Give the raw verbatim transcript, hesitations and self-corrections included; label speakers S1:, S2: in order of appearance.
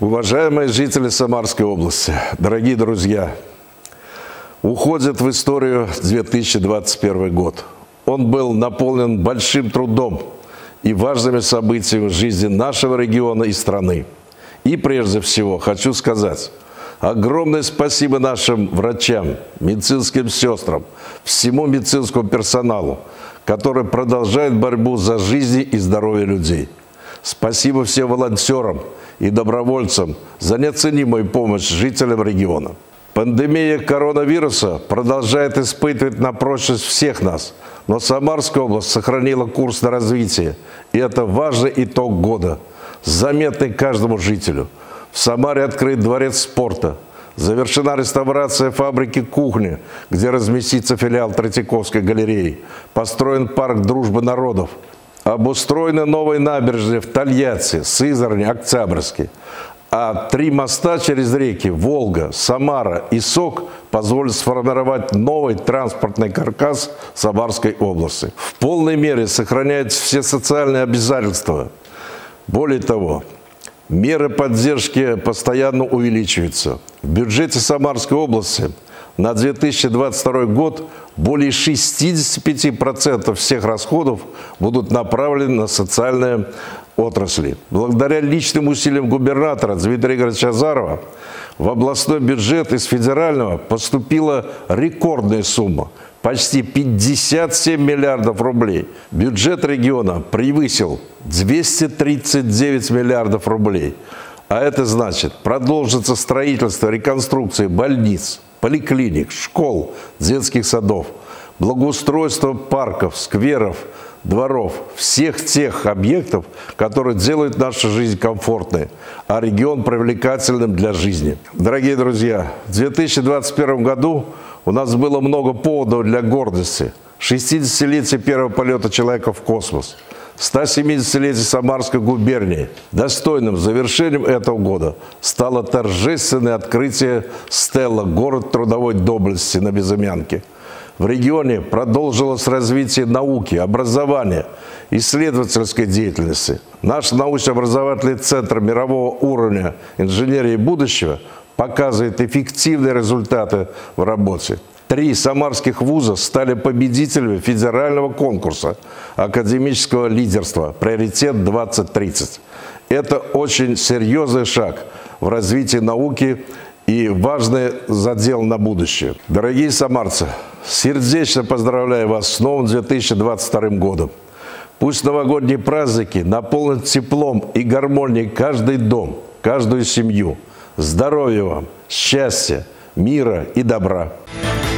S1: Уважаемые жители Самарской области, дорогие друзья, уходит в историю две тысячи двадцать первый год. Он был наполнен большим трудом и важными событиями в жизни нашего региона и страны. И прежде всего хочу сказать огромное спасибо нашим врачам, медицинским сестрам, всему медицинскому персоналу, который продолжает борьбу за жизни и здоровье людей. Спасибо всем волонтерам и добровольцам за неоценимую помощь жителям региона. Пандемия коронавируса продолжает испытывать на прочность всех нас, но Самарская область сохранила курс на развитие, и это важный итог года, заметный каждому жителю. В Самаре открыт дворец спорта, завершена реставрация фабрики кухни, где разместится филиал Третьяковской галереи, построен парк дружбы народов, обустроены новые набережные в Тольятти, Сызрани, Октябрьске. А три моста через реки Волга, Самара и Сок позволят сформировать новый транспортный каркас Самарской области. В полной мере сохраняются все социальные обязательства. Более того, меры поддержки постоянно увеличиваются. В бюджете Самарской области на две тысячи двадцать второй год более шестидесяти пяти процентов всех расходов будут направлены на социальные отрасли. Благодаря личным усилиям губернатора Дмитрия Игоревича Азарова в областной бюджет из федерального поступила рекордная сумма – почти пятьдесят семь миллиардов рублей. Бюджет региона превысил двести тридцать девять миллиардов рублей. А это значит, продолжится строительство, реконструкция больниц, поликлиник, школ, детских садов, благоустройство парков, скверов, дворов, всех тех объектов, которые делают нашу жизнь комфортной, а регион привлекательным для жизни. Дорогие друзья, в две тысячи двадцать первом году у нас было много поводов для гордости. шестидесятилетие первого полета человека в космос, стосемидесятилетие Самарской губернии. Достойным завершением этого года стало торжественное открытие стела «Город трудовой доблести» на Безымянке. В регионе продолжилось развитие науки, образования, исследовательской деятельности. Наш научно-образовательный центр мирового уровня инженерии будущего показывает эффективные результаты в работе. Три самарских вуза стали победителями федерального конкурса академического лидерства «Приоритет двадцать тридцать». Это очень серьезный шаг в развитии науки и важный задел на будущее. Дорогие самарцы, сердечно поздравляю вас с новым две тысячи двадцать вторым годом. Пусть новогодние праздники наполнят теплом и гармонией каждый дом, каждую семью. Здоровья вам, счастья, мира и добра.